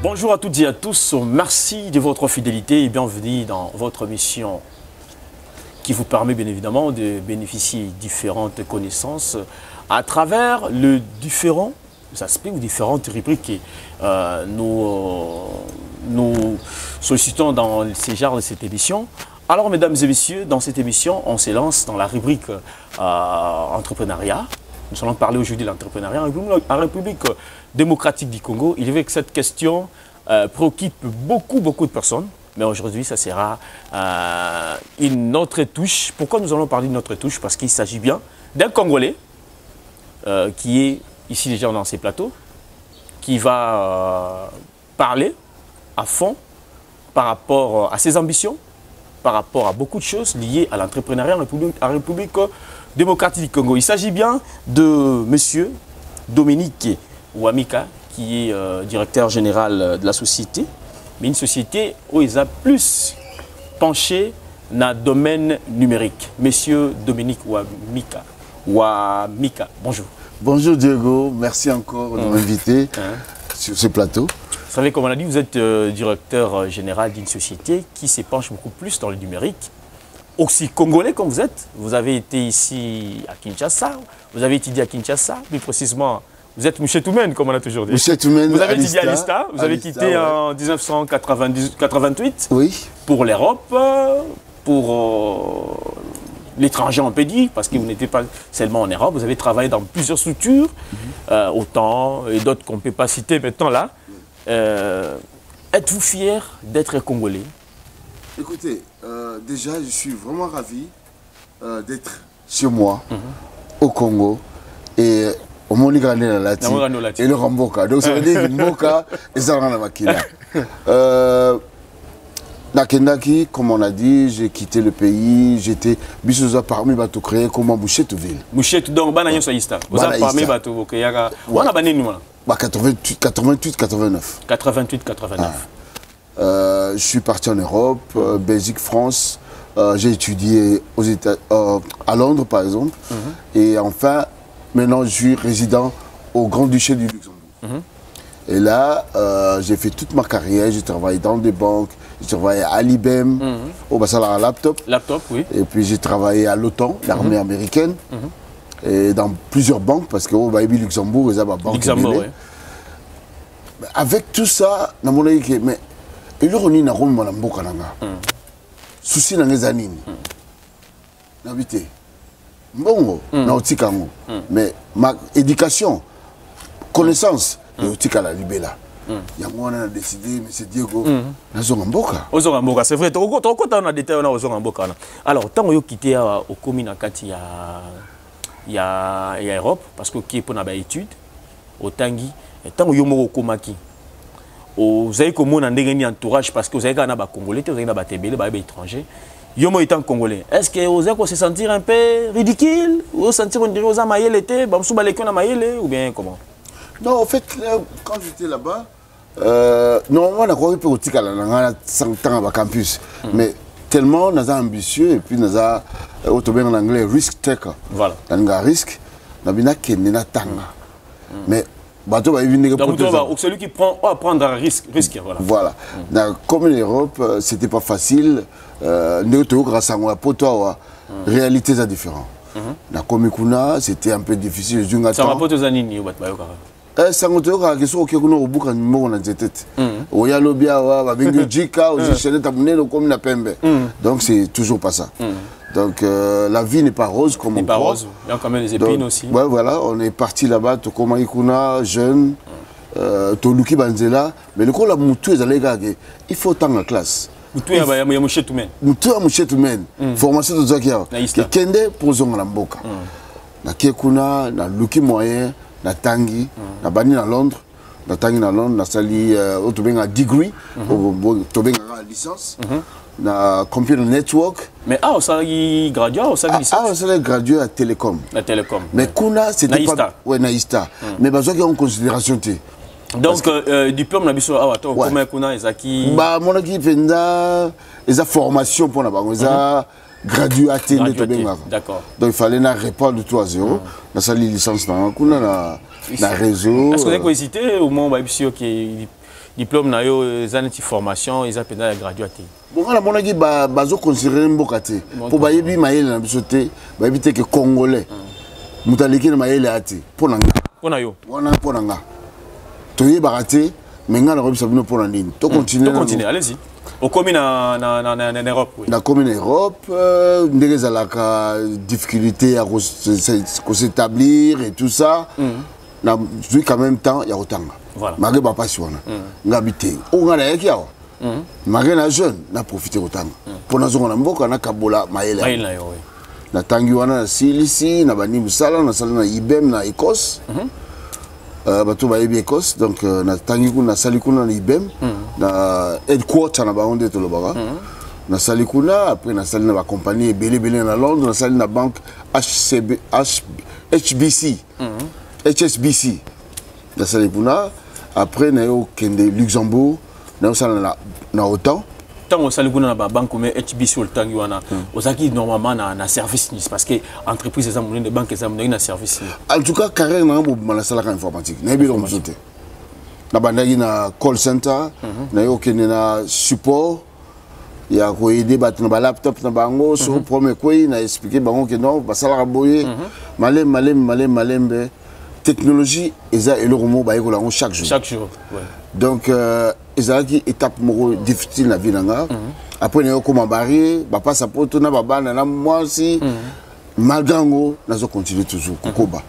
Bonjour à toutes et à tous, merci de votre fidélité et bienvenue dans votre mission qui vous permet bien évidemment de bénéficier de différentes connaissances à travers les différents aspects ou différentes rubriques que nous sollicitons dans ces genres de cette émission. Alors mesdames et messieurs, dans cette émission, on se lance dans la rubrique entrepreneuriat. Nous allons parler aujourd'hui de l'entrepreneuriat en République démocratique du Congo. Il est vrai que cette question préoccupe beaucoup de personnes. Mais aujourd'hui, ça sera une autre touche. Pourquoi nous allons parler d'une autre touche? Parce qu'il s'agit bien d'un Congolais qui est ici déjà dans ces plateaux, qui va parler à fond par rapport à ses ambitions, par rapport à beaucoup de choses liées à l'entrepreneuriat en République démocratique du Congo. Il s'agit bien de monsieur Dominique Ouamika, qui est directeur général de la société, mais une société où il a plus penché dans le domaine numérique. Monsieur Dominique Ouamika, bonjour. Bonjour Diego, merci encore de m'inviter sur ce plateau. Vous savez, comme on a dit, vous êtes directeur général d'une société qui se penche beaucoup plus dans le numérique. Aussi congolais comme vous êtes, vous avez été ici à Kinshasa, vous avez étudié à Kinshasa, plus précisément, vous êtes Mouchetoumen, comme on a toujours dit. Mouchetoumen, vous avez étudié à l'ISTA, vous avez quitté en 1988 pour l'Europe, pour l'étranger, on peut dire, parce que vous n'étiez pas seulement en Europe, vous avez travaillé dans plusieurs structures, autant et d'autres qu'on ne peut pas citer maintenant là. Êtes-vous fier d'être congolais? Écoutez, déjà, je suis vraiment ravi d'être chez moi, au Congo, et au Monigrane et le Ramboka. Donc, ça veut dire Mboka et Zarana Makila. Nakendaki, comme on a dit, j'ai quitté le pays, j'étais Bissouza parmi Bato créé comme Mouchetouville. Mouchetou, donc, Banayon Saïsta. Vous avez parmi Bato, ok, Yaga. On a bané nous là. 88-89. 88-89. Je suis parti en Europe, Belgique, France. J'ai étudié à Londres, par exemple. Et enfin, maintenant, je suis résident au Grand-Duché du Luxembourg. Et là, j'ai fait toute ma carrière. J'ai travaillé dans des banques. J'ai travaillé à l'IBM, au Bassala Laptop. Laptop, oui. Et puis, j'ai travaillé à l'OTAN, l'armée américaine. Et dans plusieurs banques, parce que au Luxembourg, ils ont une banque. Luxembourg, oui. Avec tout ça, je me dis, mais il y a un Rome dans mboka nanga. Souci dans les années. N'habité. Bon, nautikango. Mais ma éducation, connaissance, nautika la libella. Il y a moi on a décidé, M. Diego, Nazongamboka. Ozongamboka, c'est vrai. On a détaillé on Ozongamboka. Alors, tant que vous quittez au commune il y a Europe, parce que qui est pour la étude, au Tangi, et tant que vous avez Komaki. Vous avez comme un entourage parce que vous avez un Congolais, vous avez un Tébélé, un étranger. Yomo étant Congolais. Est-ce que vous avez se sentir un peu ridicule? Ou vous sentir on dirait aux Amayel était, ou bien comment? Non, en fait, quand j'étais là-bas, normalement, on a quoi peut dire qu'on a 100 ans à campus. Mais tellement on est ambitieux et puis on a en anglais risk taker. Voilà. On a risque, on a bien qu'il tanga. Mais donc, celui qui prend, va prendre un risque. Voilà. Comme en Europe, ce n'était pas facile. Réalité est différente. Dans Komikuna, c'était un peu difficile. Ça va pas aux années. Donc c'est toujours pas ça. Donc la vie n'est pas rose comme on croit. Pas rose, il y a quand même des épines aussi. Ouais, voilà, on est parti là-bas, Tokomaikuna, jeune, Toluki Banzela, mais le coup la moutou est allé gagner. Il faut tant en classe. Moutou est à Mouchetoumen. Moutou à Mouchetoumen. Formation de Zakia. Kende pour Zonga Mboka. Na Kekuna, na Luki moyen, na Tangi, na Bani na Londres, na Tangi na Londres, na Sali Otobenga degree, Otobenga licence. Na computer network. Mais ah, ça y gradué, ça y licence. Ah, ça y gradué à Télécom. La Télécom. Mais Kuna, c'était pas... Ouais, Naïsta. Mais besoin qu'il y ait en considération. Donc, diplôme, on a besoin de comment Kuna, Ezaki. Bah, mon équipe, il a formation pour la banque. Il a gradué à Télécom. D'accord. Donc, il fallait répondre de 3-0. On a sali licence dans Kuna, dans réseau. Est-ce que vous avez hésité au moment où il diplôme na yo zaneti formation ils appellent la graduate. Bon on a mon qui bazo considérer mboka te pour bayebi mayele na biso te bayebi te que congolais mutaleki na mayele ati pour nanga Pour na yo wana pour nanga toyeba te mais nga na ko bisabino pour na nini to continuer allez-y au commis en Europe oui na commis en Europe ndenge zalaka difficulté à s'établir et tout ça na vu quand même temps ya otanga voilà mage ba pasi wana ngabité o ngana yaki yawa mage na jeune na profiter otanga pour na zonga na mboka na kabola mayele na yo oui na tangi wana na silisi na bani musala na sala na ibem na Écosse bato bayebi Écosse donc na tangi kuna sali kuna na ibem na headquarter na baonde to lobaka na sali kuna après na sali na ba compagnie belé na Londres na sali na banque HSBC na sali kuna après na yo kende Luxembourg na sala na OTAN tant au salikuna na ba banque mais HBC au tangi wana osaki normalement na service parce que entreprise ça mon de banque ça mon na service en tout cas carrière na bo na sala ka informatique na bilo mzote na bandaki na call center na yo kende na support ya ko aider bat na ba laptop na bango so premier ko na expliquer bango que non ba sala boye malembe technologie eza eloko mo ba yeko lango chaque jour ouais donc ezalaki étape moko difficile na vie nanga après na yo koma barrière ba passe à poto na babana na moi aussi malgré ngo nazo continuer toujours kokoba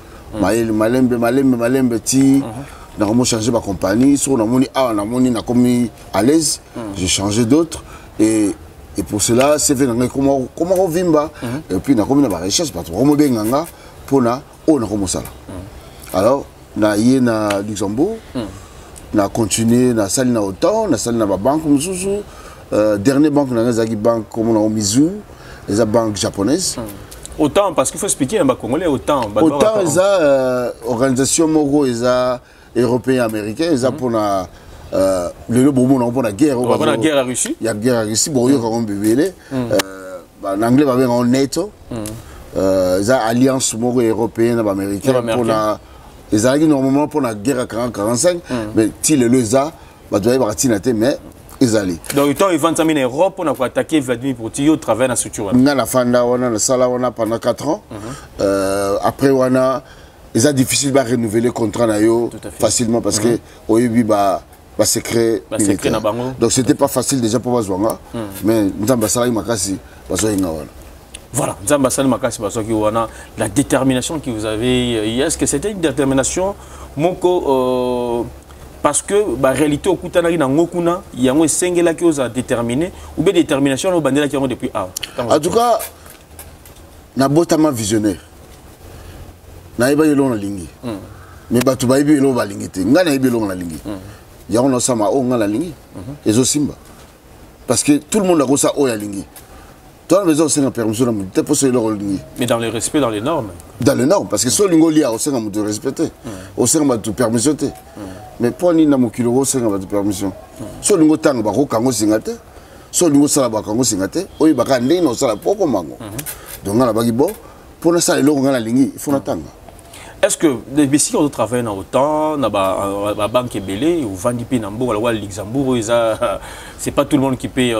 malembe ti na comment changer ma compagnie sur na moni na komi à l'aise j'ai changé d'autres et pour cela c'est fait comment vimba et puis na komi na ba recherche parce que komo benganga pona na komo sala alors na yé na Luxembourg na continuer na salle na OTAN na salle na ba banque mususu dernière banque na ngazaki banque comme na Mizu les banque japonaise autant parce qu'il faut expliquer un congolais autant eza organisation moko eza européen américain eza pour na le bomo na pour na guerre à Russie il y a guerre à Russie bon yo comme bébélé en anglais va bien en NATO eza alliance moko européenne ba américain pour na les alliés normalement pour la guerre à 40-45 mais si le leza va doit y avoir tinate mais ils allaient donc ils vont en Europe on a attaqué Vladimir Poutine au travers de la structure na la fanda wana na sala wana pendant 4 ans après wana ils a difficile de renouveler le contrat na yo facilement parce que oyebi ba secret militaire donc c'était pas facile déjà pour bazwanga mais nzamba sala makasi bazoyenga wana. Voilà, la détermination que vous avez, est-ce que c'était une détermination parce que la réalité au Koutanari dans Ngokuna, il y a un single qui vous a déterminé ou bien détermination au bandela qui ont depuis en tout cas, na botama visionnaire. Na iba yelo na lingi. Mais batu ba ibi yelo ba lingi te. Nga na ibi yelo na lingi. Ya on sama o nga la lingi. Ezo simba. Parce que tout le monde a ko sa o ya lingi. Toi, la maison, c'est une permission de monter pour se le rôle. Mais dans le respect, dans les normes. Dans les normes, parce que si on a aussi de respecter, aussi on a de permission. Mais pour nous, on a de permission. Si on a de kango singate, si on a de kango singate, on a de poko mango. Donc on a de bon pour nous ça les longs la ligne, il faut attendre. Est-ce que si on travaille dans autant, dans la banque belé ou Vandipé Nambo, ou Luxembourg, c'est pas tout le monde qui paye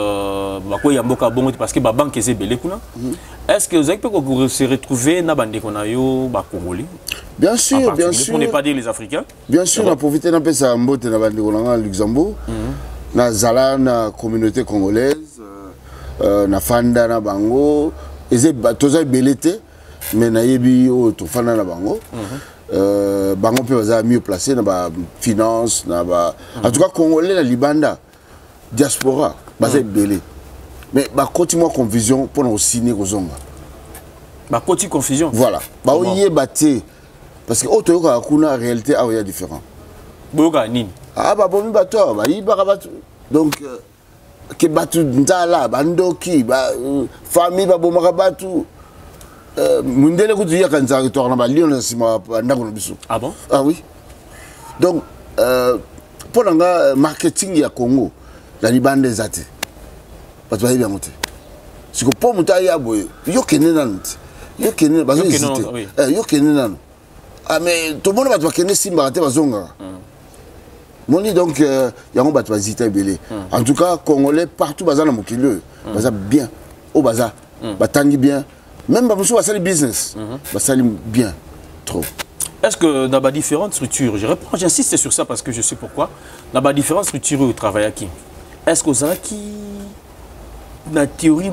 parce que la banque est belé. Est-ce que vous avez pu se retrouver dans la bande Congolais? Bien sûr, bien sûr. Pour ne pas dire les Africains. Bien sûr, on a profité d'un peu de la bande Luxembourg, dans la communauté congolaise, dans la Fanda, dans Bango, et c'est belé. Mais nayebi o to fana na bango bango pe baza mieux placé na ba finance na ba en tout cas congolais la libanda diaspora baza belé mais ba continue confusion pour nous signer kozonga ba continue confusion voilà ba oyé baté parce que auto yoka kuna réalité a ya différent boyoka nini ba bomi bato ba yibaka bato donc ke batu ndala bandoki ba famille ba bomaka batu Mundele ko tuya kan za to na Lyon na sima ndako na biso. Ah bon? Ah oui. Donc pour nga marketing ya Congo la libande zate. Parce que bien monté. Si ko po muta ya boye, yo kenenant. Yo kenenant bazo hésiter. Yo kenenant. Ah mais tout le monde va te kenner simba te bazonga. Mon dit donc, il y a un bateau hésité belé. En tout cas, Congolais, partout, bazar dans mon kilo, bazar bien. Au bazar, batangi bien. Même Baboussou, bazar business. Bazar bien. Trop. Est-ce que dans les différentes structures, j'insiste sur ça parce que je sais pourquoi, dans les différentes structures où travaille à qui, est-ce que vous avez qui, dans la théorie,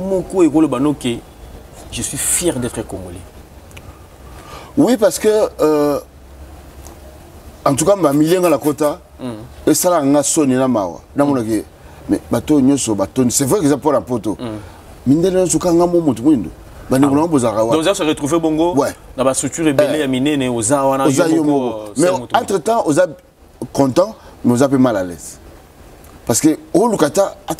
je suis fier d'être Congolais? Oui, parce que, en tout cas, je suis à la quota, et ça, je suis sonné là, mais c'est vrai que c'est pour la poto. Mais je suis donc vous avez se retrouvé bongo dans la structure ébélée à Minene aux Awana. Mais entre-temps, vous êtes content, mais vous êtes mal à l'aise. Parce que au Lukata, quand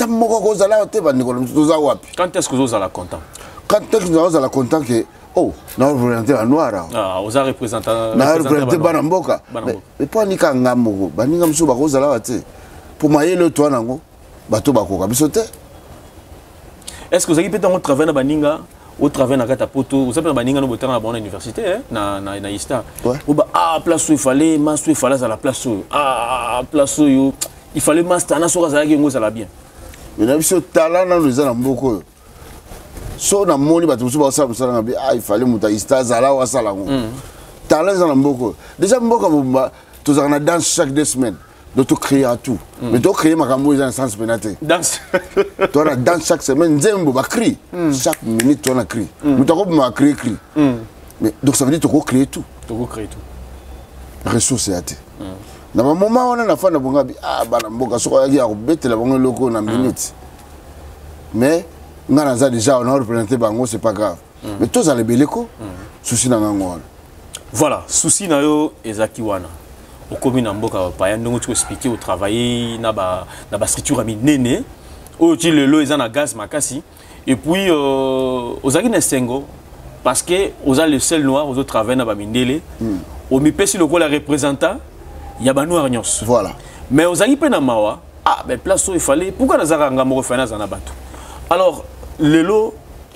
est-ce que vous êtes content? Quand est-ce que vous êtes content que oh, nous avons représenté la noire. Ah, vous avez représenté Banamboka. Mais pas ni Kangamoko, Baningam Bakozalate. Pour mailler le toit nango, bateau bakoka bisote. Est-ce que vous avez peut-être un travail dans Baninga? Au travail dans Katapoto, vous savez, Baninga nous bottons à la bonne université, na Ista. Ah, place où il fallait, master il fallait à la place où. Ah, place où il fallait master, na sora zalaki ngo zala bien. Mais na biso talent na nous za mboko. So na moni bato so ba sa musala ngabi, ah il fallait muta Ista zala wa sala ngo. Talent za mboko. Déjà mboko ba to za na danse chaque 2 semaines. Donc tu crées à tout. Mais tu crées ma camouflage dans le sens pénaté. Danse. Tu as dans chaque semaine, tu as cri. Chaque minute, tu as cri. Mais tu as créé cri. Mais donc ça veut dire que tu as créé tout. Tu as créé tout. Ressources à te. Dans un moment, on a la fin de Bongabi. Ah, Banamboka, ce qu'il y a bête la bonne loco dans minute. Mais on a déjà on a représenté Bango, c'est pas grave. Mais tous les beleko, souci dans l'angle. Voilà, souci na yo ezakiwana. Au commune Mboka Paya, nous tu expliquer au travail na ba structure ami nene au ti le lo ezana gaz makasi et puis aux agines sengo parce que aux a le sel noir aux autres travail na ba mindele au mi pesi le ko la représentant ya ba noir nyos voilà mais aux agines pe na mawa ah ben place où il fallait pourquoi nazaka ngamo finance na bato alors le lo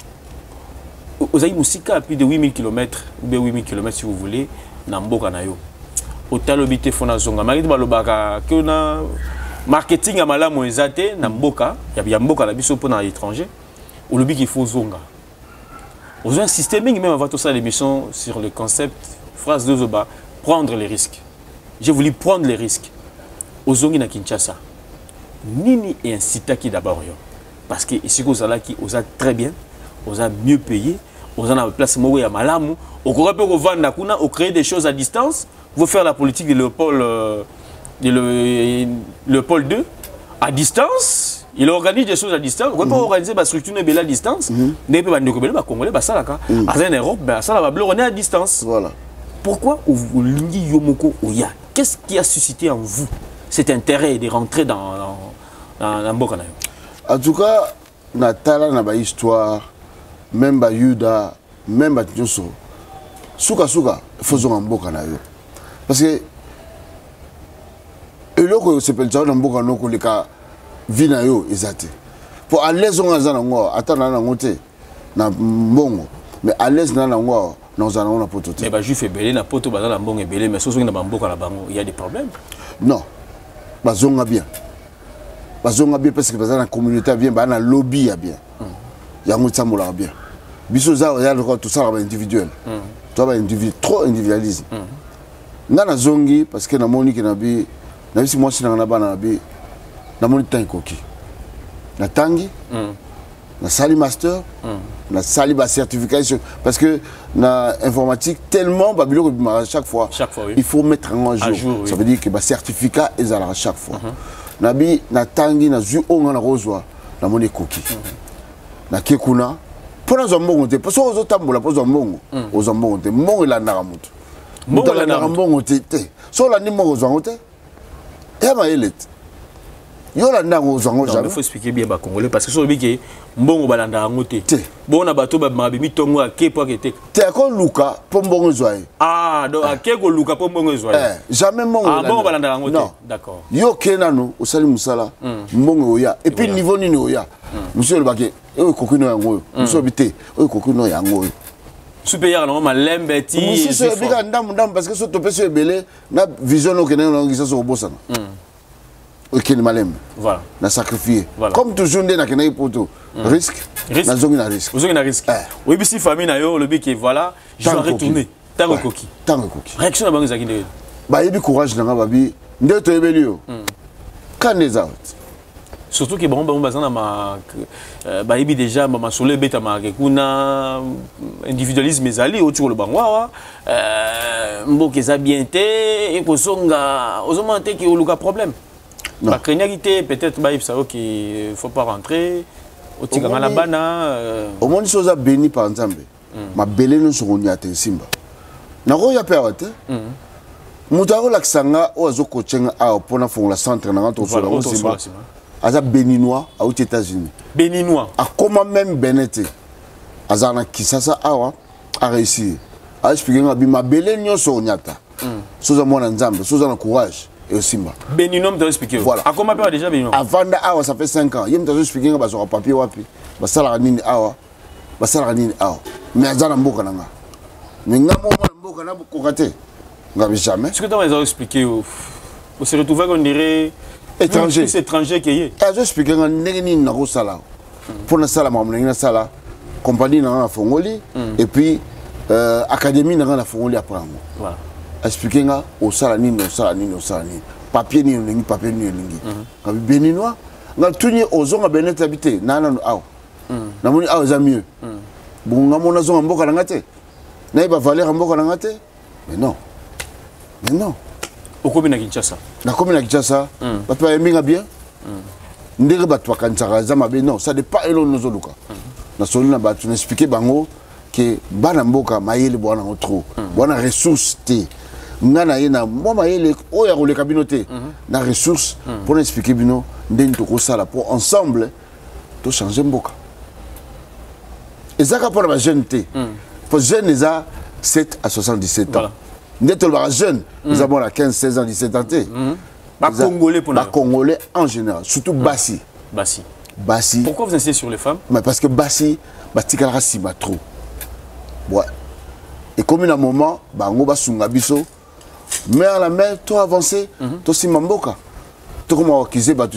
aux agines musika à plus de 8000 km ou bien 8000 km si vous voulez na Mboka na yo au talobité fona zonga mariti balobaka que na marketing à malamu ezate na Mboka ya Mboka la biso pour l'étranger au lobby qu'il faut zonga aux un système même avant tout ça l'émission sur le concept phrase de Zoba prendre les risques j'ai voulu prendre les risques aux zongi na Kinshasa nini et incita qui d'abord yo parce que ici aux ala qui aux a très bien aux a mieux payé aux en a place mo ya malamu au corps peut revendre kuna au créer des choses à distance. Vous faire la politique de Léopold II à distance. Il organise des choses à distance. Vous pouvez organiser la structure à distance. Mais vous pouvez Congolais, on est à distance. Voilà. Pourquoi vous Yomoko Oya? Qu'est-ce qui a suscité en vous cet intérêt de rentrer dans Mboka? En tout cas, Natala n'a pas histoire, même Yuda, même Tioso. Souka, faisons Mboka. Parce que et là que c'est peut-être dans Mboka no ko le ka vina yo ezate pour à l'aise on a za ngo atana na ngote na mbongo mais à l'aise na ngo na za na poto te mais ba juif ebelé na poto ba na mbongo ebelé mais soso na Mboka la bango il y a des problèmes non bazonga bien parce que bazana la communauté bien ba na lobby ya bien ya ngotsa mola bien biso za ya le tout ça individuel toi ba individu trop individualisme Nana zongi parce que na moni que nabi na bisi moi na bana nabi na moni tankoki na tangi na sali master na sali ba certification parce que na informatique tellement babilo à chaque fois oui. Il faut mettre en jour ça veut dire que ba certificat est à chaque fois nabi na tangi na zu onga na rozwa na moni koki na kekuna pona zo mbongo te parce que ozo tambola pozo mbongo ozo mbongo te mbongo la na mutu Mbongo la mbongo te so la ni mbongo zwango te ya ma elete yo la ndango zwango jamais il faut expliquer bien ba congolais parce que so biki mbongo balanda ngote bon na bato ba mabi mitongo ake po akete te ko luka po mbongo zwaye ah donc ake ko luka po mbongo zwaye jamais mbongo ah mbongo balanda ngote d'accord yo kenano osali musala mbongo oya et puis niveau nini oya monsieur le baké e kokino yango monsieur bité e kokino yango supérieur non malembe ti si c'est bien ndam parce que so topé so belé na vision no keneno ngisa so bosana ok ni malem voilà na sacrifier voilà. Comme toujours ndé na kenayi poto risque na zongi na risque vous avez un risque oui mais si famille na yo le but que voilà je dois retourner tant coquille réaction na bango zaki ndé ba yebi courage na nga babi ndé to yebeli yo kaneza surtout que bon bazana ma ba yebi déjà mama solo beta ma kuna individualisme ezali autour le bangwa mboke za bien té et kozonga ozomante ki oluka problème ba krenyakité peut-être ba yebisa OK faut pas rentrer otika ngala bana au monde soza béni par nzambe ma belé no sokonya te simba na ko ya perate mutaro laksanga ozo coachinga a pona fongola centre na ngato so la simba aza béninois aux États-Unis. Béninois. A comment même Benete. Azana Kisasa awa a réussi. A expliqué ma belé nyoso nyata. Soza mwana nzambe, soza na courage et aussi ma. Béninois me expliqué. Voilà. A comment peur déjà Béninois. Avant awa ça fait 5 ans. Yem t'as expliqué ba sur papier wapi. Ba sala nini awa. Ba sala nini awa. Mais azana mboka nanga. Mais ngamo mboka na kokate. Ngabi jamais. Ce que tu as expliqué on se retrouve qu'on dirait étranger. C'est étranger qui est. Je explique que n'engeni na ko sala. Pour na sala ma na sala compagnie na fongoli et puis académie na fongoli après. Voilà. Expliquer nga au sala ni papier ni lingi papier ni lingi. Ka béninois nga tuni ozonga benete habité na aw. Na moni aw za mieux. Bon nga mona zonga mboka na ngate. Na iba valeur mboka na ngate. Mais non. Mais non. Au commune à Kinshasa. La commune à Kinshasa, tu as aimé bien. Ndere batwa kanchara za mabe non, ça dépend elo nozoluka. Na solina ba tu expliquer bango que bana mboka mayele bwana trop. Bwana ressources té. Ngana yena mo mayele o ya roleka binoté. Na ressources pour expliquer bino ndeni to ko sala pour ensemble to changer mboka. Ezaka pour la jeune té. Pour jeune eza 7 à 77 ans. Nous sommes jeunes, nous avons 15, 16 ans, 17 ans. Congolais en général, surtout Bassi. Bassi. Pourquoi vous insistez sur les femmes? Parce que Bassi, c'est trop. Ouais. Et comme il y a un moment, on va se faire mais à la main, tu as avancé, tu as si mamboka. Tu as commencé à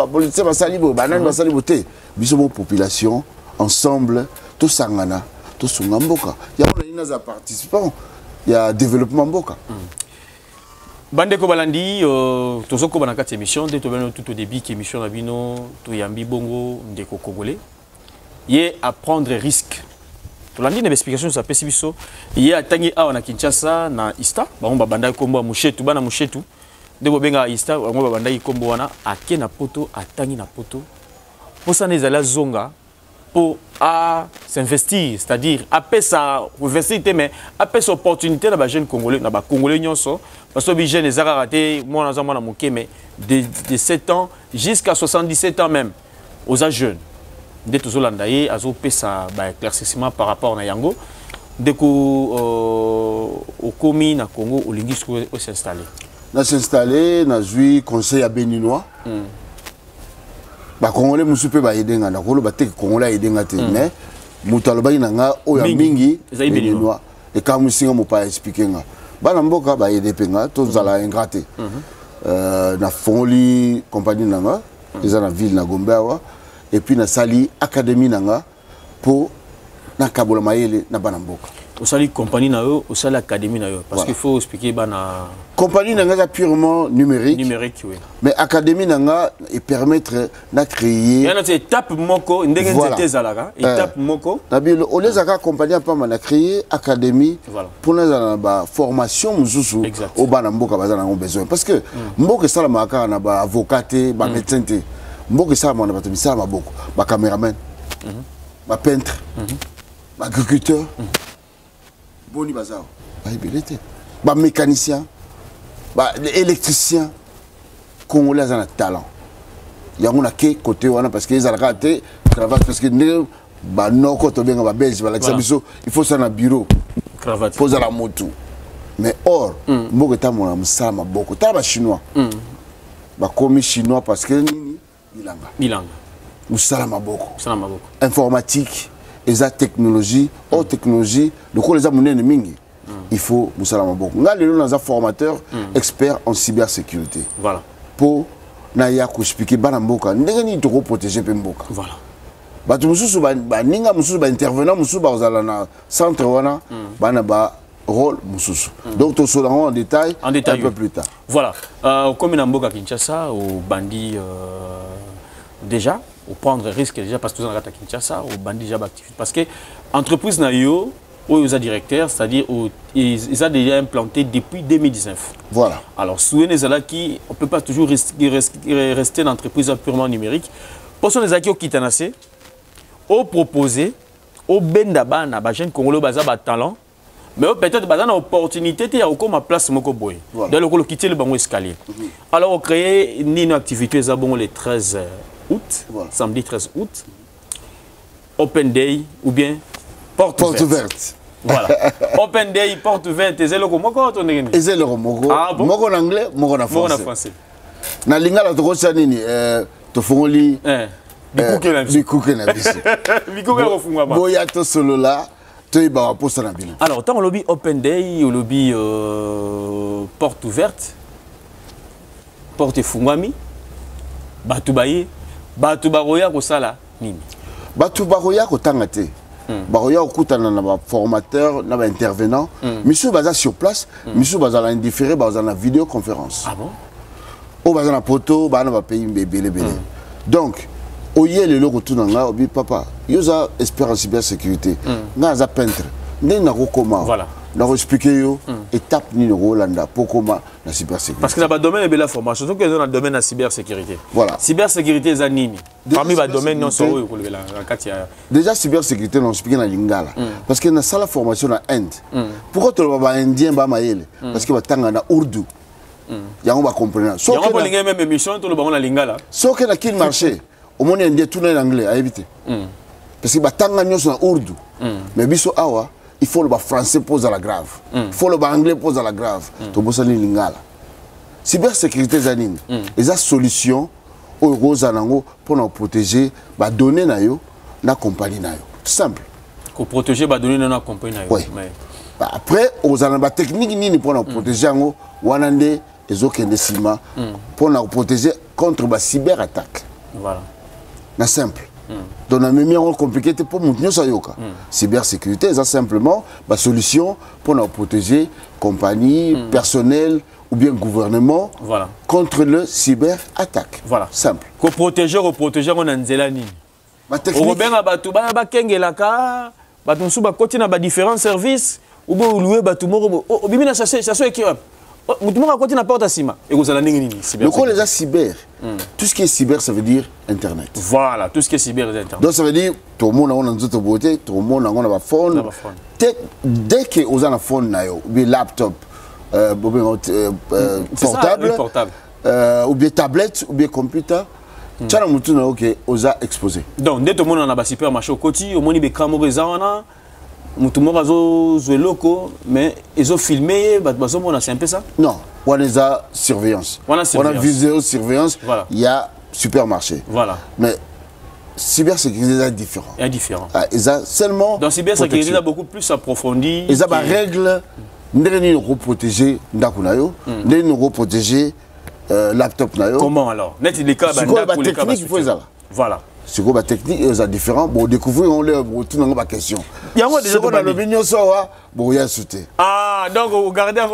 faire population, ensemble, tu as tu as mamboka. Il y a des participants. Il y a développement boka. Bande ko balandi tozoko bana kati émission de tout au début qui émission na bino to yambi bongo ndeko congolais. Yé à prendre risque. To landi na explication ça pesi biso. Yé atangi awa na Kinshasa na Ista, ba banda kombo mushetu bana mushetu. Ndeko benga Ista, ba banda kombo wana ake na poto atangi na poto. Posa nezala zonga pour s'investir, c'est-à-dire après ça investir mais après cette opportunité na ba jeune congolais na ba congolais nyonso parce que les jeunes les a raté moi na mwana moké mais de 7 ans jusqu'à 77 ans même aux jeunes de tous holandaye azo pesa ba éclaircissement par rapport na yango deko au komi na Congo au lingi s'installer na jui conseil à béninois. Ba congolais musu pe ba yedenga na kolo ba te congolais yedenga te mais mutalo ba inanga o ya mingi béninois et quand musinga mo pa expliquer nga bana mboka ba yede penga to zala ingraté na fongoli compagnie nanga eza na ville na Gombeawa et puis na sali académie nanga pour na kabola mayele na bana mboka au sali compagnie na yo au sali académie na yo parce qu'il faut expliquer bana compagnie nanga purement numérique oui mais académie nanga et permettre na créer il y a une étape moko ndenge nzete zalaka étape moko na bilo au les aka compagnie pas na créer académie pour na ba formation mususu au bana mboka bazana ngo besoin parce que mboka sala maka na ba avocat ba médecin te mboka sala na ba misala maboko ba caméraman ba peintre ba agriculteur boni bazao ba habilité ba mécanicien ba électricien congolais a un talent yango na ke côté wana parce que ils ont raté cravate parce que ne ba noko to benga ba belge ba la biso il faut ça na bureau cravate faut ça la moto mais or mboka ta mona msala maboko ta ba chinois ba komi chinois parce que nini bilanga msala maboko informatique eza technologie haute technologie le ko les amunene mingi il faut Moussala Maboko. Nous sommes formateurs experts en cybersécurité. Voilà. Pour na ya ko expliquer bana mboka ndenge ni to ko protéger pe mboka voilà bato mususu ba ninga mususu ba intervenant mususu ba ozala na centre wana bana ba rôle mususu donc to sera en détail un peu plus tard voilà comme na mboka Kinshasa au bandi déjà au prendre risque déjà parce que vous en avez à Kinshasa au bandi déjà activité parce que entreprise na yo où ils ont directeur, c'est-à-dire ils ont déjà implanté depuis 2019. Voilà. Alors, souvenez-vous qui on ne peut pas toujours rester une entreprise purement numérique. Pour ce qui est Kitanase, au proposer, au bendaba na ba jeune congolais baza ba talent, mais peut-être baza na opportunité te ya okoma place moko boy. Dans le quitter le bango escalier. Alors on crée une activité ça bon le 13 août, samedi 13 août. Open Day ou bien porte ouverte. Voilà. Open Day, porte ouverte. Et c'est le moko to ndenge. Et c'est le moko. Moko en anglais, moko en français. Moko en français. Na lingala to kosa nini to fongoli bikuke na biso. Bikuke ko fungwa ba. Boya to solo la to iba wa posa na bino. Alors, tant au lobby Open Day, au lobby porte ouverte. Porte fungwami. Batu baye, batu baroya ko sala nini. Batu baroya ko tangate. Baroya okutana na ba formateur na ba intervenant monsieur baza sur place monsieur baza la indifféré baza na vidéoconférence ah bon o baza na poto ba na ba pays belé donc oye le loko tunanga obi papa yoza expert en cybersécurité nga za peintre ndé na ko comment voilà na expliquer yo étape ni no Rolanda pour comment la cybersécurité parce que dans le domaine de la formation donc dans le domaine de la cybersécurité voilà cybersécurité za nini parmi les domaines non sont déjà cybersécurité non expliquer na lingala parce que na sala formation na Inde pourquoi to ba indien ba mayele parce que ba tanga na urdu yango ba comprendre so que linga même émission to le ba na lingala so que na kin marché au monde indien tout en anglais à éviter parce que ba tanga nyos na urdu mais biso awa il faut le français pose à la grave. Il faut le anglais pose à la grave. To bosani lingala. Cybersécurité zanine. Les solutions au rozanango pour nous protéger ba données na yo na compagnie na yo. Tout simple. Pour protéger ba données na compagnie na yo. Oui. Après aux ba technique ni pour nous protéger ngo wanande ezokende sima pour nous protéger contre ba cyberattaque. Voilà. Na simple. Donc, on a mis un compliqué pour nous sayoka. Cybersécurité, c'est simplement la solution pour nous protéger compagnie, personnel ou bien gouvernement contre le cyberattaque. Voilà. Simple. Pour protéger, on a nzelani. Ma technique. On a batu ba kengelaka, batu suba koti na ba différents services ou bien louer batu moko. O bimina ça soit équipe. Mutumo ka koti na porte sima. Et vous allez nini cyber. Donc on les a cyber. Tout ce qui est cyber, ça veut dire Internet. Voilà, tout ce qui est cyber, c'est Internet. Donc ça veut dire tout le monde a une beauté, tout le monde a un phone. Dès que vous avez un phone, ou bien laptop, portable, ou bien tablette, ou bien computer, tu as un mouton qui vous a exposé. Donc dès que tout le monde a un supermarché au côté, au moins il y a des caméras. Mutumo bazo loko mais ils ont filmé bazo mona c'est un peu ça non on a surveillance on a vidéo surveillance il y a supermarché voilà mais cybersécurité est différent ils ont seulement dans cybersécurité il a beaucoup plus approfondi ils ont des règles nous protéger ndako na yo nous protéger laptop na yo comment alors net les cas technique il faut ça voilà c'est quoi la technique est différent bon découvrir on les tout dans ma question il y a déjà dans le mignon ça bon il y a sauté ah donc au gardien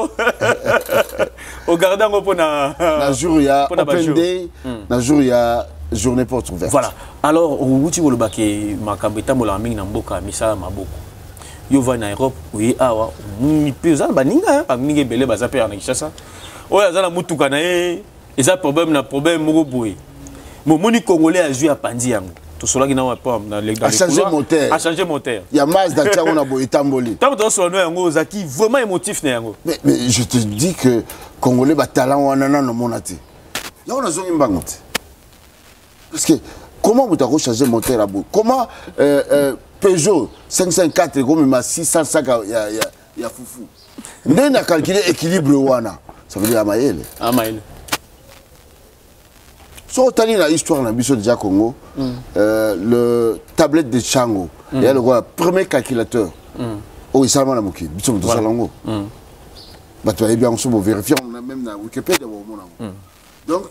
pour na jour il y a open day na jour il y a journée porte ouverte voilà alors où tu veux le baquet makambeta mola mingi na mboka misala maboko yo va na Europe oui awa ni pesa baninga pa mingi belé baza pe na Kinshasa oya za na mutuka na e eza problème moko boye Moni Congolais a joué à Pandi yango. Tout cela qui n'a pas a changé moteur. A changé moteur. Il y a Mazda qui a boy tamboli. Tant que tu as yango zaki vraiment émotif na yango. Mais je te dis que Congolais ba talent wana na no monate. Là on a zongi mbangote. Parce que comment vous avez changé moteur à bout? Comment Peugeot 554 comme ma 605 ya foufou. Ndé na calculer équilibre wana. Ça veut dire Amaël. So tani la histoire na biso déjà Congo le tablette de Chango il y a le premier calculateur oh il salama na moki biso to salango ba to bien on se vérifier on a même na Wikipédia Donc,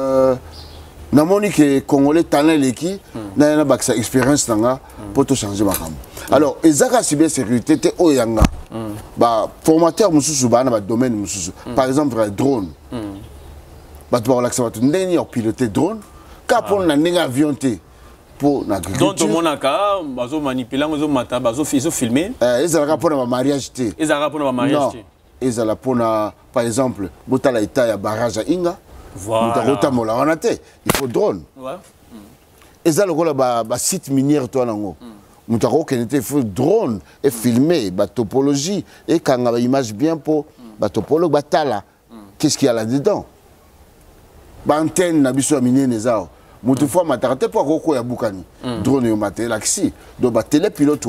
namoni que Congolais talent l'équipe, n'a pas sa expérience pour tout changer ma femme. Alors, ezaka cybersécurité te oyanga. Bah formateur mususu ba na ba domaine mususu. Par exemple, drone. Bah tu vas l'accès à ndeni au piloter drone. Ka pour na ndenge avion te pour l'agriculture. Donc tout le monde a ka bazo manipuler, bazo mata, bazo filmer. Ezalaka pour na mariage te. Ezalaka pour na mariage te. Ezala pour na par exemple, botala ita ya barrage à Inga. Voilà. Il faut drone. Ouais. Et ça, le site minier, il faut drone et filmer la topologie. Et quand on a une image bien pour la topologie, qu'est-ce qu'il y a là-dedans? L'antenne, la biso minier, les arbres. Moutoufoua, matarate pour Roko ya Boukani. Drone et maté, l'axi. Donc, la télépilote,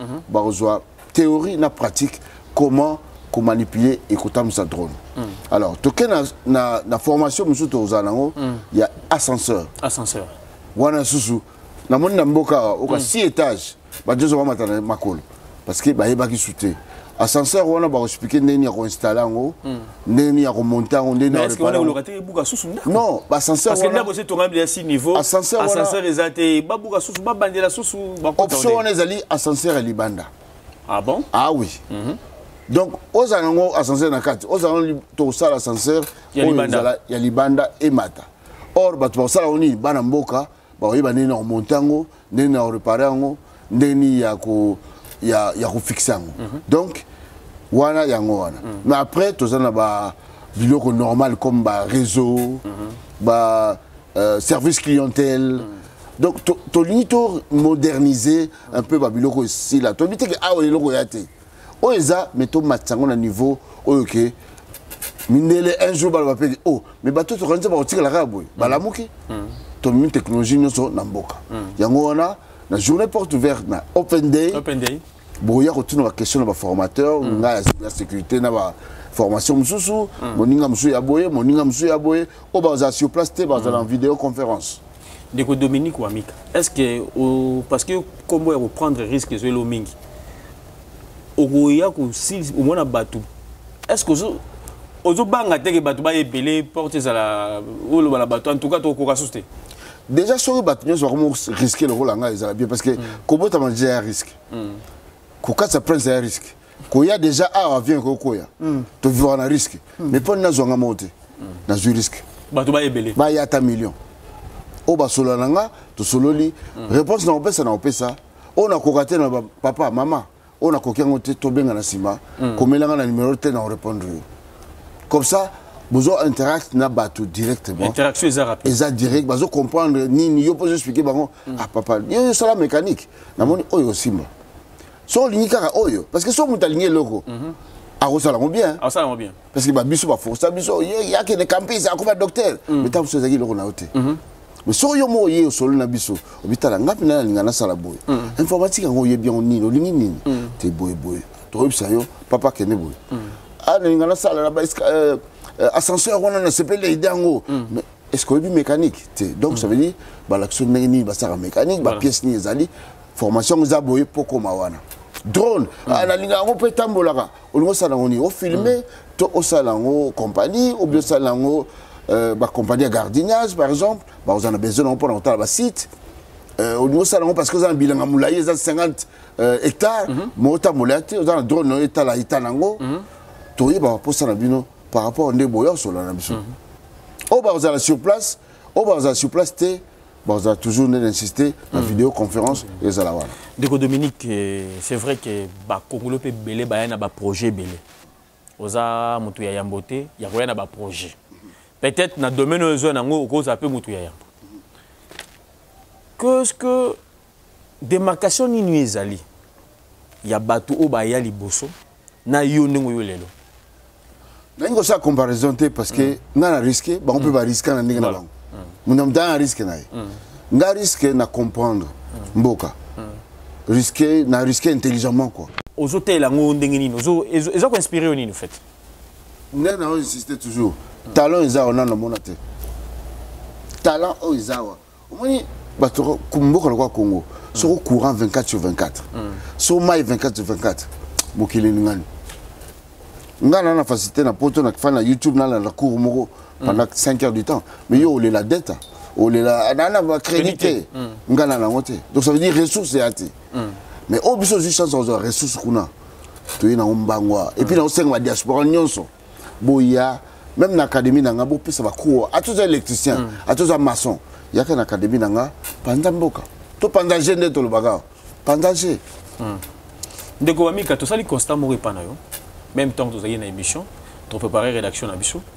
théorie, la pratique, comment manipuler et comment ça drone. Alors, dans la formation, il y a ascenseur. Ascenseur. Wana susu. Na moni na mboka, oka 6 étages. Ba deux matana makolo. Parce que ba yeba ki souté. Ascenseur wana ba expliquer ndeni ya ko installer ngo, ndeni ya ko monter ngo, ndeni ya réparer. Est-ce qu'on a locaté buka susu ndako? Non, ba ascenseur parce que là c'est ton à 6 niveaux. Ascenseur ezate ba buka susu ba bandela susu ba ko. Option wana ezali ascenseur libanda. Ah bon? Ah oui. Donc, aux anango ascenseur na kati, aux anango to sala ascenseur, ya libanda et mata. Or, batu ba sala oni bana mboka, ba oyeba nini na montango, nini na réparer ngo, nini ya ko fixer ngo. Donc, wana yango wana. Mais après, to zana ba biloko normal comme ba réseau, ba service clientèle. Donc, to linito moderniser un peu ba biloko ici là. To bité que ah oui loko yate. Oeza meto matsango na niveau ok minele un jour bala pe oh mais bato to kanza ba otika la raboy bala muki to min technologie nyoso na mboka yango wana na journée porte ouverte na open day boya ko tuna ba question na ba formateur nga ya sécurité na ba formation mususu moninga musu ya boye o ba za sur place te ba za en vidéoconférence Deko Dominique Wamika est-ce que parce que comment on prendre risque sur le mingi est-ce que vous banga teke batu ba ebele porter la ou le bateau en tout cas to ko kasute déjà sur bateau nous vraiment risquer le rôle nga ezala bien parce que comment tu manges un risque ko ka ça prend un risque ko ya déjà avion ko koya to vivre un risque mais pas na zonga monter na un risque batu ba ebele ba ya ta million o ba solo nga to sololi réponse na opesa on a kokaté na papa maman on a coquin au tête bien à la cima, comme il a un numéro de répondre. Comme ça, vous avez interact na bateau directement. Interaction est rapide. Ils ont direct, vous comprendre ni yo peut expliquer ah papa, yo c'est la mécanique. Na moni oyo simba. So ligne kaka oyo parce que so muta ligne logo. Ah ça la bien. Ah ça la bien. Parce que ba biso ba force, biso il y a que des campings, à docteur. Mais t'as vous ezaki logo na hote. Mais so yo mo ye solo na biso obitala ngapi na lingana sala boy informatique ngo ye bien ni lo lingi nini te boy to obisa yo papa kene boy ah lingana sala la ba ascenseur on a s'appelle les dango mais est-ce que bi mécanique donc ça veut dire ba l'action ni ba sara mécanique ba pièce ni ezali formation za boy poko mawana drone na linga ngo pe tambolaka olingo sala ngoni o filmer to o sala ngo compagnie ou bien sala ngo ma compagnie de gardiennage par exemple, vous en avez besoin pour entrer le site. Au niveau salon parce que vous avez un bilan à moulaye, vous avez 50 hectares, mais vous avez un drone dans l'état là, itanango. Tout y va pour ça par rapport à des boyards sur la nation. Vous avez sur place, vous avez sur place, vous avez toujours insisté dans la vidéoconférence et ça là. Deko Dominique, c'est vrai que Congolo peut belé ba na ba projet belé. Oza mutu ya yambote, ya koya na ba projet. Peut-être dans le domaine de zone où on a peu moutouya. Qu'est-ce que démarcation ni nuizali? Il y a bateau au baya liboso na yonengo yolelo. N'engo ça comparaison parce que na risqué, on peut pas risquer na ninga na bango. Mon homme dans risque na. Nga risque na comprendre mboka. Risquer na risquer intelligemment quoi. Aux hôtels là ngo ndenge nini, ils ont inspiré oni en fait. N'a insisté toujours. Talent ils ont na monate. Talent ils ont. Omoni bato kumboka kwa Congo. Sur courant 24/24. Sur mai 24/24. Mokili ngani. Nga na facilité na poto na fa na YouTube na la cour moko pendant 5 heures du temps. Mais yo le la dette, o le la na crédité. Nga na ngote. Donc ça veut dire ressources et ati. Mais au biso juste chance aux ressources kuna. To na ombangwa. Et puis na osenga ma diaspora nyonso. Boya même na académie na nga bo pesa ba cours à tous les électriciens, à tous les maçons. Il y a qu'une académie na nga pendant mboka. To pendant jeune to le baga. Pendant j'ai. Ndeko Wamika to sali constat mo repana yo. Même temps que vous avez une émission, tu préparer rédaction à Bissau.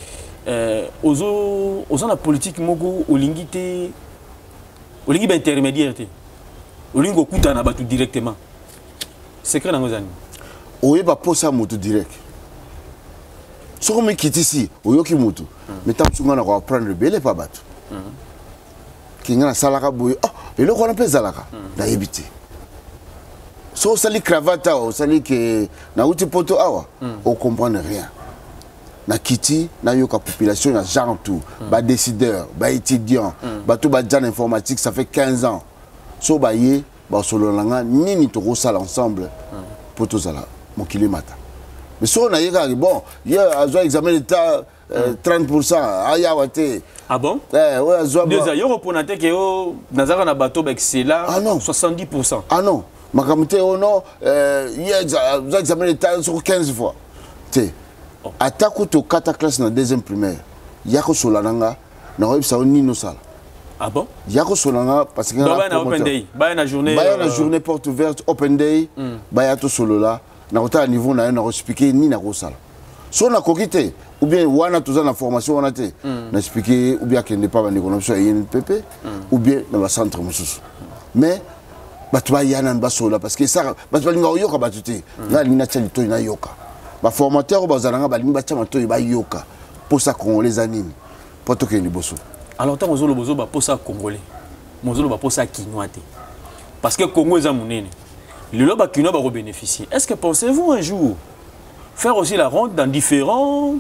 Aux la politique, mogo, au lingité, au lingi intermédiaire, au lingo kuta na batu directement. Secret dans vos années. Oye ba posa moto direct. Ce qu'on me quitte ici, oyo ki moto. Mais tant que on va prendre belé pas batu. Qui ngana salaka boy. Ah, et le qu'on appelle salaka. Na yebité. So sali cravate au sali que na uti poto awa on comprend rien na kiti na yoka population na genre tout ba décideur ba étudiant ba tout ba jan informatique ça fait 15 ans so ba yé ba solo langa nini to ko sala ensemble poto sala mon kilimata mais so na yeka bon a zo examen d'état 30% aya wate. Ah bon? Ouais azo déjà yo reponaté que yo nazaka na bateau ba excellent 70%. Ah non. Makamute ono vous examiné l'état sur 15 fois. Tu attaque to 4 classe na deuxième primaire. Yako solananga na websa nino sala. Ah bon? Yako solanga parce que na open day, ba na journée porte ouverte open day, ba ya to solola na ota niveau na na expliquer ni na ko sala. So na kokite ou bien wana toza na formation wana te na expliquer ou bien que n'est pas bandi kono so INPP ou bien dans le centre mususu. Mais batu ba yana basola parce que ça batu ba linga yoka batu te na linga tshali to ina yoka ba formateur ba zalanga ba linga tshama to ba yoka pour ça congolais anime pour to ke liboso. Alors tant mozolo bozo ba pour ça congolais mozolo ba pour ça kinois te parce que Congo est munene le loba kinois ba bénéficier. Est-ce que pensez-vous un jour faire aussi la ronde dans différents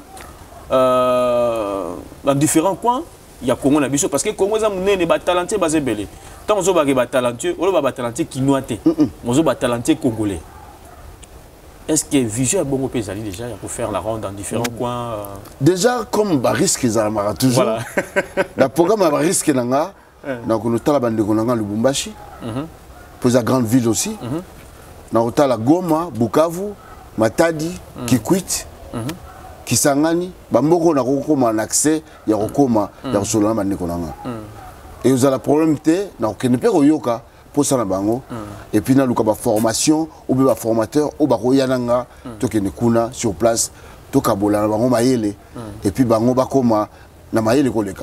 coins? Il y a Congo na biso parce que Congo est munene ba talenté ba zebele. Tant que vous avez talentueux, vous avez talentueux kinoité, vous avez talentueux congolais. Est-ce que Vision est bon au pays déjà pour faire la ronde dans différents coins? Déjà, comme risque Zalamara toujours, le programme a risque nanga, donc nous avons la bande Lubumbashi, pour la grande ville aussi, nous avons la Goma, Bukavu, Matadi, Kikwit, Kisangani, Bamboko na kokoma un accès, ya kokoma, ya solana bande konanga. Et vous avez le problème de yoka pour ça et puis nous avons formation ou bien formateur ou baroyananga kuna sur place to kabola bango mayele et puis bango bakoma na mayele koleka.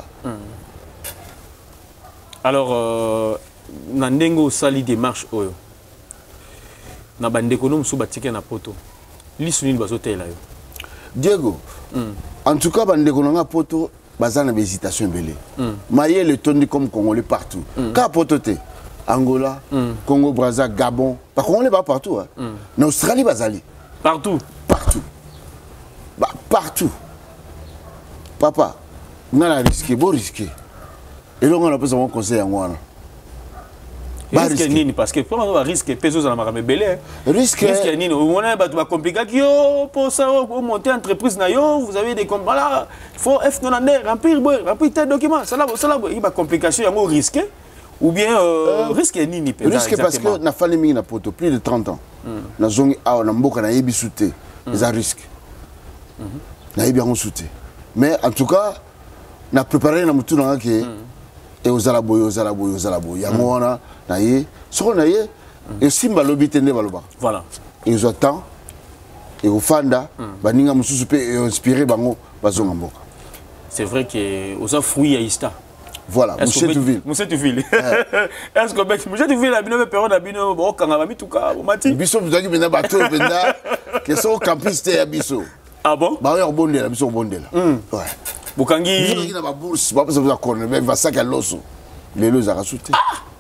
Alors na ndengo sali démarche oyo na bande konom sou batike na poto lisu nini bazotela yo Diego en tout cas bande konanga poto bazana hésitation belé. Maïe le tondi comme Congolais partout. Ka pototé Angola, Congo Brazza, Gabon, pas Congolais pas partout hein. En Australie bazali. Partout. Partout. Bah partout. Papa, on a risqué, beau risqué. Et là on a besoin de conseil en moi. Risque nini parce que comment on va risquer pesos dans la marame belé. Risque nini on a ba compliqué yo pour ça monter entreprise na yo vous avez des voilà il faut F90 remplir tes documents ça là il va complication yango risqué ou bien risque nini risque parce que na fallait mingi na poto plus de 30 ans na zongi a na mboka na yebi souté les a risque na yebi on souté mais en tout cas na préparé na mutu na ke et aux alaboy yango wana na ye soko na ye et simba lobi tende baloba voilà et ils attendent et au fanda baninga mususu pe inspiré bango bazonga mboka. C'est vrai que aux fruits à Ista. Voilà, Monsieur Touville. Est-ce que Monsieur Touville a bien période à bino bon quand on a mis tout cas au mati. Biso vous avez bien bateau benda que sont campiste à biso. Ah bon? Ba yo bonde la biso bonde la. Ouais. Bukangi biso na ba bourse ba ça vous a connaître mais va ça qu'à l'osso. Les lots a rasuté.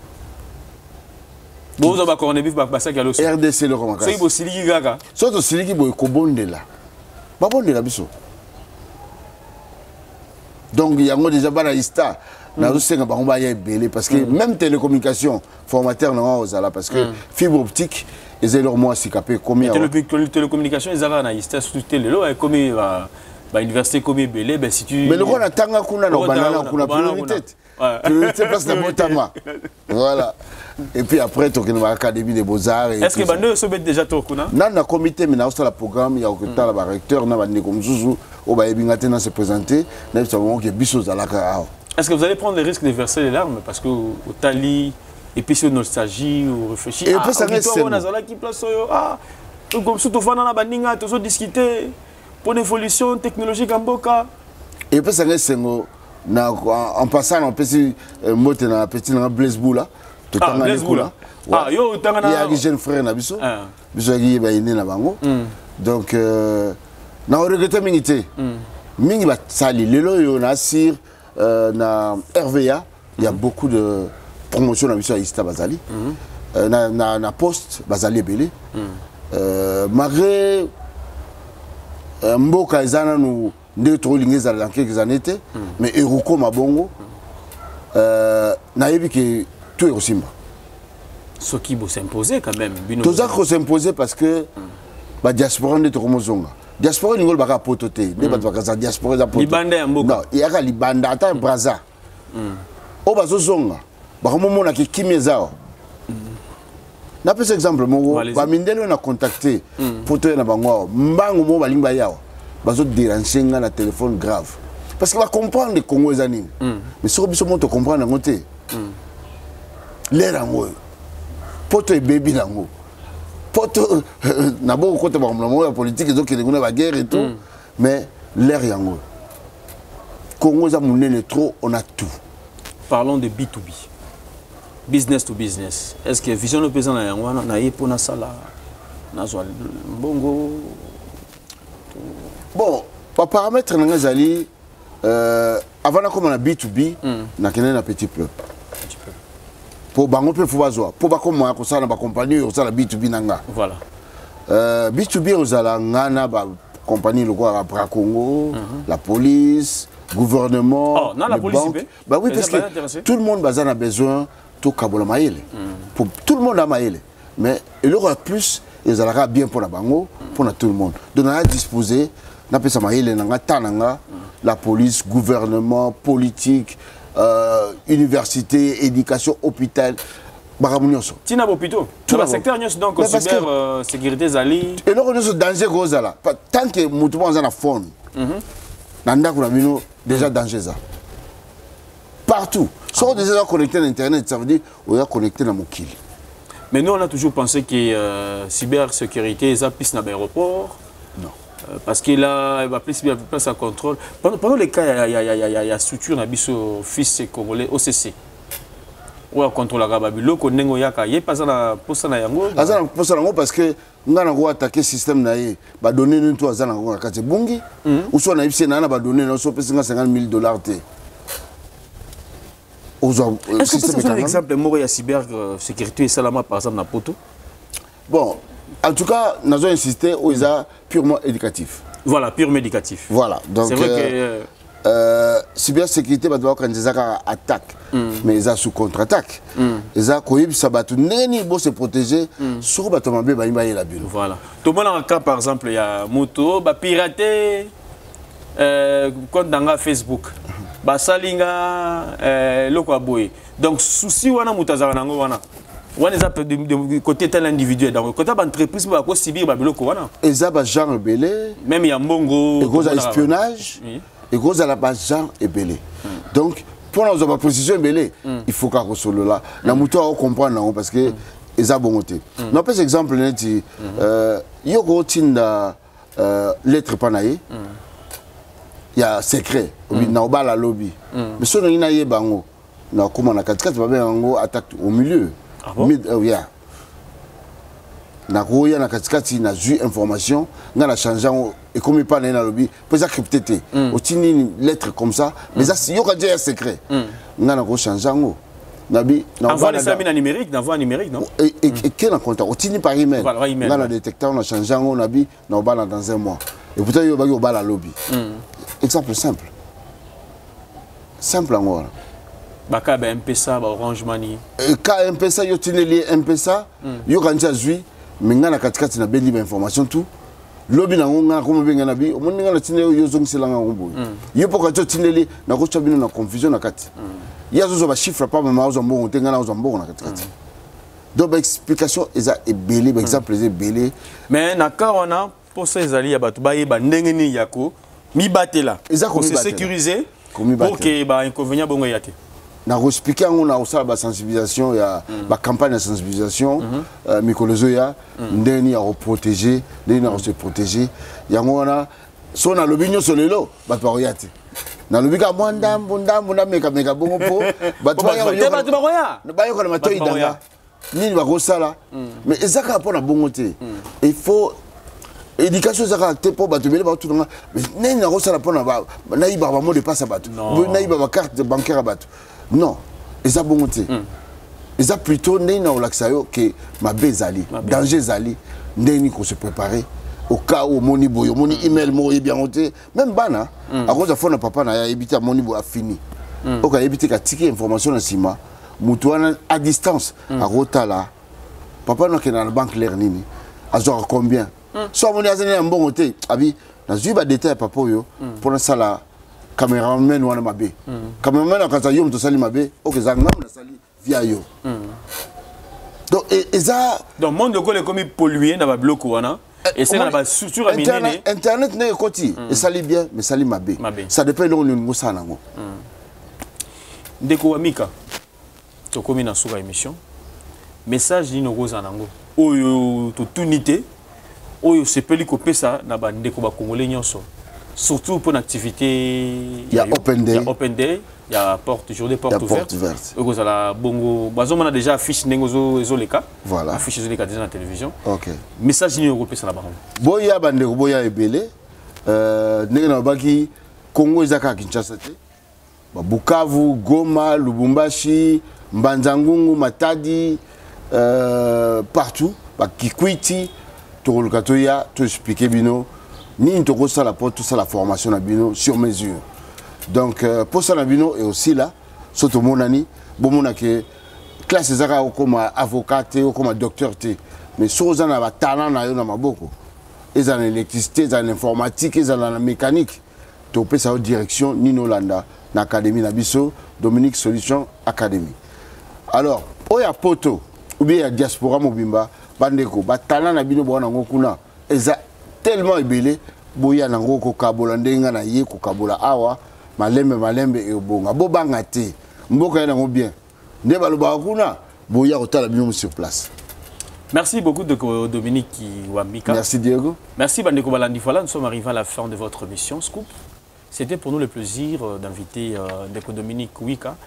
Bon on va connaître vif ba ça qu'à l'osso. RDC le comment ça. C'est bo siliki gaga. Soto siliki boy ko bonde la. Ba bonde la biso. Donc il y a déjà bana Ista. Na rusenga bango ba ya belé parce que même télécommunication formateur na aux ala parce que fibre optique ils ont leur mois si capé combien télécommunication ils ont na sous télé là comme ba université comme belé ben si tu mais le roi na tanga kuna na banana kuna priorité parce que motama voilà et puis après tu as l'académie des beaux-arts est-ce que bande so bet déjà to kuna na comité mais na la programme il y a autant la recteur na bande comme Zouzou au ba ebingate na se présenter na savons que biso zalaka. Est-ce que vous allez prendre le risque de verser les larmes parce que au tali et puis sur nostalgie ou réfléchir et puis ça reste on a zala qui place comme surtout fana na baninga to so discuter pour l'évolution technologique en boka et puis ça reste en passant on peut si mote na petit na Blaise Boula to tanga Boula yo tanga na il y a jeune frère na biso biso yi ba ine na bango donc na regretter mingité mingi ba sali lelo yo na sir na RVA il y a beaucoup de promotion na biso à Ista Bazali na poste Bazali belé malgré mboka ezana nous nde to lingeza dans quelques années mais Eroko mabongo na yebi que tout est Simba ce qui vous s'imposer quand même tout ça qu'on s'imposer parce que ba diaspora nde to komozonga diaspora ngol baka potote nde ba baka diaspora za poto libanda ya mboka non il y a libanda ata braza o bazozonga baka momona ki kimezao na par exemple mo ba mindelo na contacter poto na bango mbango mo balimba yao bazo déranger nga na téléphone grave parce que va comprendre les Congo ezani mais sur biso mo to comprendre ngote l'erango poto e baby lango poto na bo côté ba la politique donc il y a la guerre et tout mais l'air yango Congo za munene trop on a tout. Parlons de B2B. Business to business. Est-ce que vision le président na yepo na sala na zo bongo bon par paramètre nga zali avant na comme na B2B na kene na petit peuple. Pour bango pe faut bazo pour ba comme ko sala ba compagnie ko sala B2B nanga. Voilà. B2B ozala ngana ba compagnie le quoi Bra Congo, la police, gouvernement, non, la police banques. Bah oui parce que tout le monde a besoin tout kabola maïle. Pour tout le monde a maïle. Mais il y aura plus ils allera bien pour la bango, pour tout le monde. Donc on a disposé na pesa maïle nanga tananga la police, gouvernement, politique, université, éducation, hôpital. Tina Bopito, tout le secteur donc cyber sécurité zali. Et là on est danger gozala. Tant que mutumo on a fond. Nanda kuna bino déjà danger ça. Partout. Soit déjà connecté à internet, ça veut dire on est connecté à Mokili. Mais nous on a toujours pensé que cybersécurité ça pisse dans l'aéroport. Non. Parce qu'il va plus à contrôle. Pendant les cas il y a structure na biso fils congolais OCC. Ou contrôle la Gababilo ko nengo yaka yé pas na posa na yango. Azana posa nango parce que ngana ko attaquer système na ye ba donner nous to azana ko kati bungi ou soit na ibse na ba donner no so pesa $50,000 té. Est-ce que c'est un exemple de ya cyber sécurité et salama par exemple na poto? Bon, en tout cas, nous avons insisté où ils sont purement éducatifs. Voilà, purement éducatif. Voilà, donc c'est vrai que cybersécurité va devoir quand ils attaque, mais ils sont sous contre-attaque. Ils ont coïb sabatu neni bo se protéger sur batomambe ba imba la bulle. Voilà. Tout le monde en cas par exemple il y a moto ba pirater compte dans Facebook. Ba salinga lokwa boy. Donc souci wana mutazara nango wana. Wana za de côté tel individu donc côté entreprise ba ko subir ba biloko wana. Eza ba genre rebelle, même il y a mbongo, et cause espionnage. Et cause à la base gens est belé. Donc pour nous avoir position belé, il faut qu'à solo là. La moto on comprend non parce que ils a bon côté. Non par exemple net yo go tinda lettre panaye. Il y a secret, na ba la lobby. Mais so na ye bango na comment na 4 ba bango attaque au milieu. Ah bon? Yeah. Na koya na katikati na ju information nga na changeant et comme pas na lobby peut ça crypter au tini une lettre comme ça mais ça si yo ka déjà secret nga na ko changeant na bi na envoie les amis numérique d'envoi numérique non et quel en contact au tini par email nga na détecteur na changeant na bi na ba dans un mois et pourtant yo ba yo ba la lobby exemple simple en baka ba M-Pesa ba Orange Money ka M-Pesa yo tini lié M-Pesa yo quand ça zui mais nga na katikati na bendi ba information tout lobi na ngonga ko mbenga na bi omoni nga na tine yo zongisela nga ngombo yo poka to tineli na ko tsobino na confusion na kati ya zo ba chiffre pas mama zo mbongo tenga na zo mbongo na katikati donc ba explication eza ebele ba exemple eza ebele mais na kawana pour ça ezali ya batu ba yeba ndenge ni yako mi batela ko se sécuriser pour que ba inconvénient bongo yate na expliquer on a aussi la sensibilisation ya ba campagne de sensibilisation mikolozo ya ndeni ya protéger ndeni na se protéger yango wana so na lobinyo solelo ba paroyate na lobika mwanda mbunda meka bongo po ba yo ko na matoi danga nini ba ko sala mais ezaka pona bongo te il faut éducation ezaka te po bato bele ba tout nga mais nini na ko sala pona ba na iba ba mot de passe bato na iba ba carte bancaire bato non, ils ont bon côté. Ils ont plutôt que ma bezali, danger zali, n'est qu'on se préparer au cas où moni boyo, moni email mori bien monté, même bana, à cause de fond papa na éviter moni boyo a fini. Au cas éviter qu'à tirer information en cima, mutuana à distance, à rotala, papa n'a qu'à la banque l'air nini, à genre combien. Soit moni a un bon côté, abi, na zuba détail papa yo, pour ça là. Cameraman wana mabe cameraman akaza yo mto sali mabe OK za ngam na sali via yo donc eza donc monde ko le comme pollué na ba bloc wana et c'est na ba structure aminene internet ne koti et sali bien mais sali mabe ça dépend de nous ça nango ndeko amika to komi na suka émission message ni nokoza nango oyo to tunité oyo sepeli ko pesa na ba ndeko ba congolais nyonso surtout pour une activité il y a open day il y a journée porte ouverte vous la bongo bazo a déjà affiche nengozo ezoleka voilà affiche ezoleka déjà na télévision OK message ni européen ça la bango boya bandeko boya ebele ndenge na baki Congo ezaka Kinshasa te Bukavu Goma Lubumbashi Mbanzangungu Matadi partout ba Kikwiti to lokatoya to expliquer bino ni tout ça la porte tout ça la formation na bino sur mesure donc pour ça na bino et aussi là surtout mon ami bon mon que classe ezaka comme avocat ou comme docteur té mais soza na ba talent na yo na maboko eza na électricité eza na informatique eza na mécanique to pesa au direction Nino Landa na académie na biso Dominique Solution Academy alors oya poto ou bien diaspora mobimba bandeko ba talent na bino bona ngokuna eza tellement ébélé boya nango ko kabola ndenga na ye ko kabola awa malembe e bonga bobanga te mboka ya nango bien nde baloba kuna boya otala bino sur place. Merci beaucoup de Dominique Wambika. Merci Diego. Merci Bandeko Balandi. Voilà, nous sommes arrivés à la fin de votre mission Scoop. C'était pour nous le plaisir d'inviter Ndeko Dominique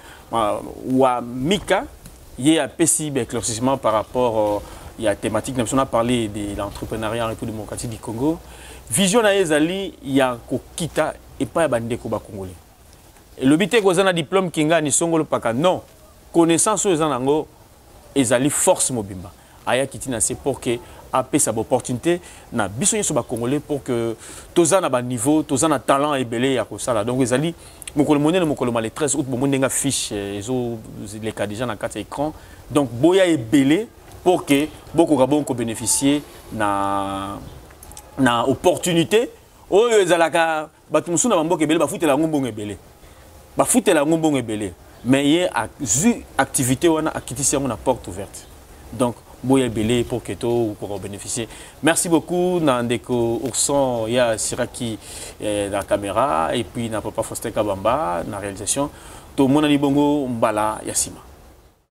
Wambika. Il y a un petit éclaircissement par rapport il y a thématique, on a parlé de l'entrepreneuriat en République démocratique du Congo. Vision à Ezali, il y a Kokita et pas Bandeko Congolais. Et le but est que un diplôme Kinga ni Songolo Paka. Non, connaissance aux Zanango, Ezali force Mobimba. Aya Kitina c'est pour que AP sa opportunité na bisonné sur Congolais pour que Tozana ba niveau, Tozana talent et belé à Kosala. Donc Ezali, Mokolo Moné, Mokolo le 13 août, Momonenga fiche, les cas déjà dans 4 écrans. Donc Boya et belé. Pour que beaucoup de bénéficier na opportunité oyo ezalaka batu musuna bamboka ebele bafutela ngombo ebele bafutela ngombo ebele mais y a activité wana akitisi yango na porte ouverte donc boya ebele pour que to pour bénéficier. Merci beaucoup Nandeko Ourson ya Siraki la caméra et puis na papa Faustin Kabamba na réalisation to monani bongo mbala yasima.